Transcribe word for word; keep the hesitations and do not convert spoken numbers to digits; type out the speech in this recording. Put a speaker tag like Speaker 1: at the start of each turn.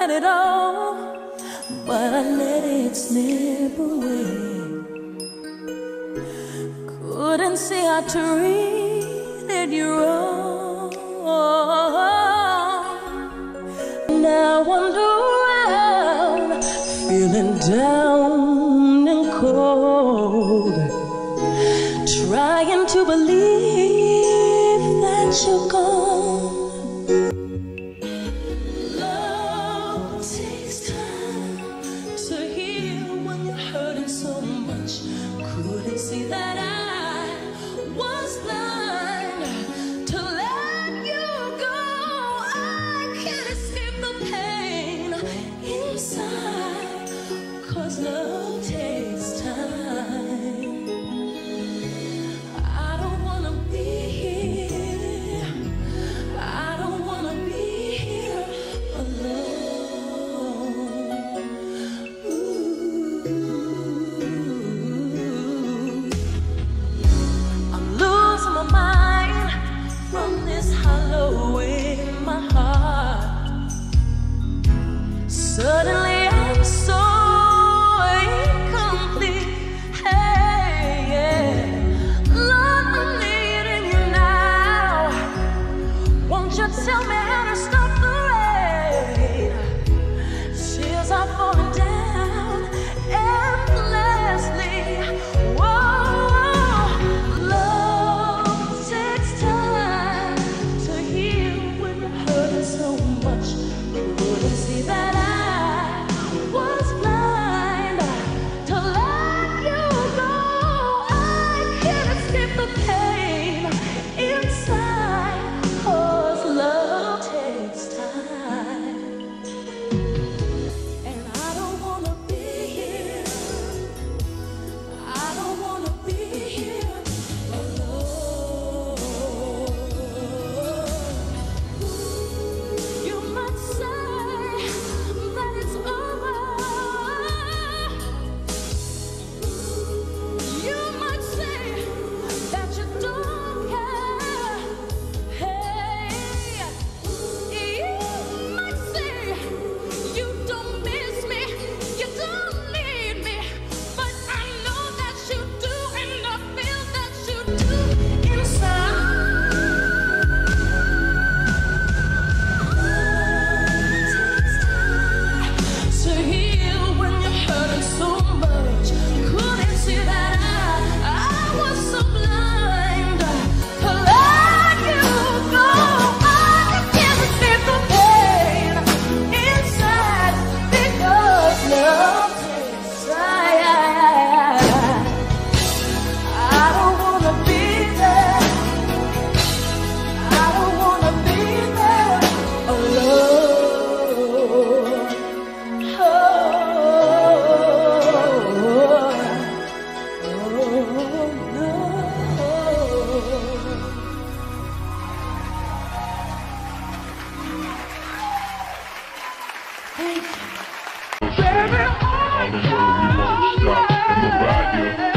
Speaker 1: had it all, but I let it slip away. Couldn't see I treated you wrong. Now I'm around, feeling down and cold, trying to believe that you're gone. Love takes time to heal when you're hurting so much. Couldn't see that I was blind to let you go. I can't escape the pain inside, 'cause love takes time. I don't wanna be here, I don't wanna be here alone. Ooh. I'm losing my mind from this hollow in my heart. Suddenly I'm so incomplete. Hey, yeah. Lord, I'm needing you now. Won't you tell me how to stop the rain? Tears are falling down endlessly. Whoa, love takes time to heal when you're hurting so much. Couldn't see that I was blind to let you go. I can't escape the pain inside, 'cause love takes time. And I don't wanna be here, I don't wanna be here alone. You might say that it's over, you might say that you don't care. Hey, you might say you don't miss me, you don't need me, but I know that you do, and I feel that you do inside. To heal when you're hurting so much. Couldn't see that I, I was so blind to let you go. I can't escape the pain inside, because love takes time. I don't wanna be there, I don't wanna be there alone. Oh, no. Thank you.
Speaker 2: Baby, I know you won't stop. I'm gonna ride you.